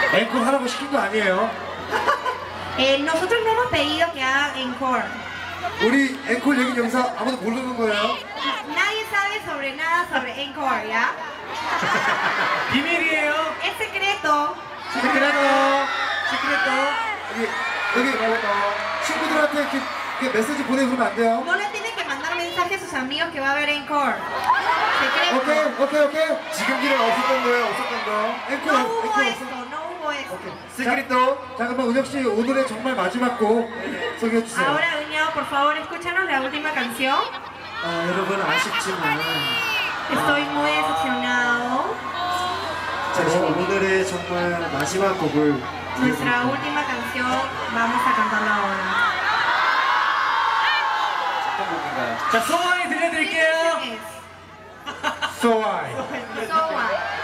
앵콜 하라고 시킨 거 아니에요? Nosotros no hemos pedido que hagan encore. 우리 앵콜 얘기 여기서 아무도 모르는 거예요? Nadie sabe sobre nada sobre encore, ¿ya? 비밀이에요. Es secreto. 시크릿도 여기 친구들한테 이렇게 메시지 보내주면 안 돼요? No le tienen que mandar mensaje a sus amigos que va a haber encore. Secreto. 오케이. 지금 길은 없었던 거예요. 없었던 거. 앵콜 No hubo 없어. esto, no hubo esto. 시크릿도. 자 그러면 은혁 씨 오늘의 정말 마지막 곡 소개해 주세요. Ahora, Uñao, por favor, escúchanos la última canción. 여러분 아쉽지만 Estoy muy decepcionado. 제가 오늘의 정말 마지막 곡을 Nuestra última canción, vamos a cantarla ahora. 자, 소원이 들려드릴게요. ¿Qué es? So I So What.